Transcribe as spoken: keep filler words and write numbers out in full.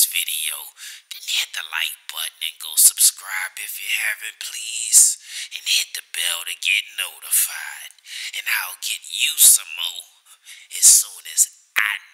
video, then hit the like button and go subscribe if you haven't, please. And hit the bell to get notified. And I'll get you some more as soon as I